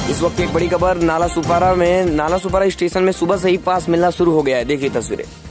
इस वक्त एक बड़ी खबर नाला सुपारा स्टेशन में सुबह से ही पास मिलना शुरू हो गया है। देखिए तस्वीरें।